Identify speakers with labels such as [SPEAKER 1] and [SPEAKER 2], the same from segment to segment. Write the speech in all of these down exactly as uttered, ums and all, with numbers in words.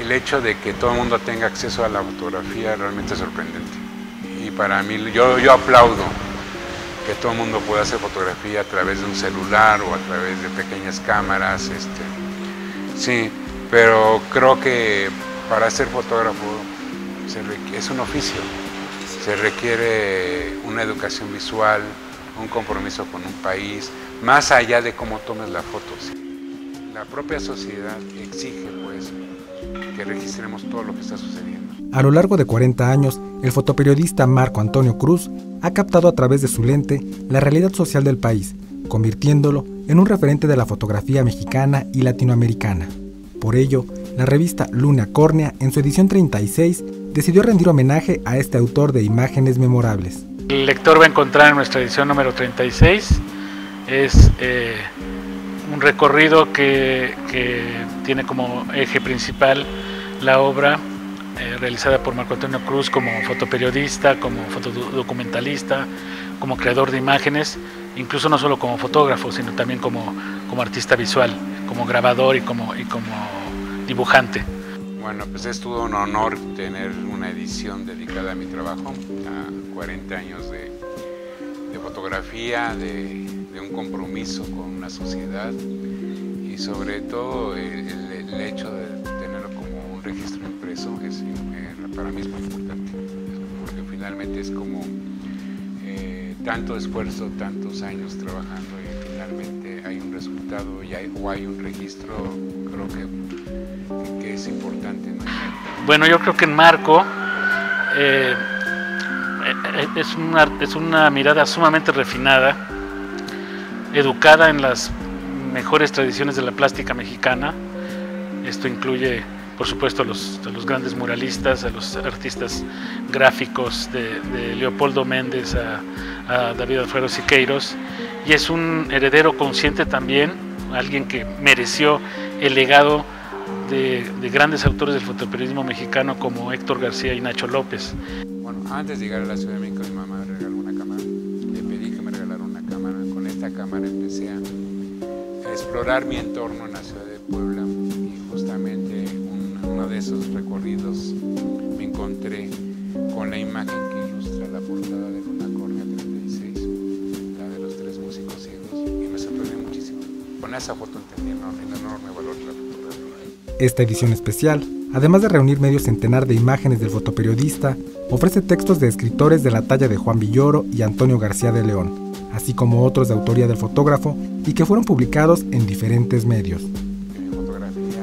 [SPEAKER 1] el hecho de que todo el mundo tenga acceso a la fotografía realmente es sorprendente. Y para mí, yo, yo aplaudo que todo el mundo pueda hacer fotografía a través de un celular o a través de pequeñas cámaras. Este, sí, pero creo que para ser fotógrafo se requiere, es un oficio, se requiere una educación visual, un compromiso con un país, más allá de cómo tomes la foto. La propia sociedad exige, pues, que registremos todo lo que está sucediendo.
[SPEAKER 2] A lo largo de cuarenta años, el fotoperiodista Marco Antonio Cruz ha captado a través de su lente la realidad social del país, convirtiéndolo en un referente de la fotografía mexicana y latinoamericana. Por ello, la revista Luna Córnea, en su edición treinta y seis, decidió rendir homenaje a este autor de imágenes memorables.
[SPEAKER 3] El lector va a encontrar en nuestra edición número treinta y seis, es eh, un recorrido que, que tiene como eje principal la obra eh, realizada por Marco Antonio Cruz como fotoperiodista, como fotodocumentalista, como creador de imágenes, incluso no solo como fotógrafo, sino también como, como artista visual, como grabador y como, y como dibujante.
[SPEAKER 1] Bueno, pues es todo un honor tener una edición dedicada a mi trabajo, a cuarenta años de, de fotografía, de, de un compromiso con una sociedad y sobre todo el, el, el hecho de tenerlo como un registro impreso es, eh, para mí es muy importante, porque finalmente es como eh, tanto esfuerzo, tantos años trabajando y finalmente hay un resultado y hay, o hay un registro, creo que, que es importante, ¿no?
[SPEAKER 3] Bueno, yo creo que en Marco eh, es, una, es una mirada sumamente refinada, educada en las mejores tradiciones de la plástica mexicana. Esto incluye, por supuesto, a los, a los grandes muralistas, a los artistas gráficos, de, de Leopoldo Méndez a, a David Alfredo Siqueiros, y es un heredero consciente también, alguien que mereció el legado de, de grandes autores del fotoperiodismo mexicano como Héctor García y Nacho López.
[SPEAKER 1] Bueno, antes de llegar a la Ciudad de México, mi mamá me regaló una cámara, le pedí que me regalara una cámara. Con esta cámara empecé a, a explorar mi entorno en la ciudad de Puebla y justamente un, uno de esos recorridos me encontré con la imagen que ilustra la portada de Luna Córnea treinta y seis, la de los tres músicos ciegos, y me sorprendió muchísimo. Con esa foto entendí el enorme valor de la fotografía.
[SPEAKER 2] Esta edición especial, además de reunir medio centenar de imágenes del fotoperiodista, ofrece textos de escritores de la talla de Juan Villoro y Antonio García de León, así como otros de autoría del fotógrafo y que fueron publicados en diferentes medios.
[SPEAKER 1] Mi fotografía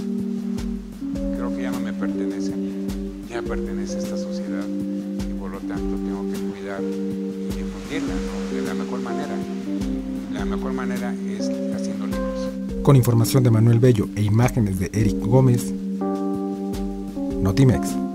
[SPEAKER 1] creo que ya no me pertenece, ya pertenece a esta sociedad y por lo tanto tengo que cuidar y difundirla, ¿no? De la mejor manera. La mejor manera es haciendo libros.
[SPEAKER 2] Con información de Manuel Bello e imágenes de Eric Gómez, Notimex.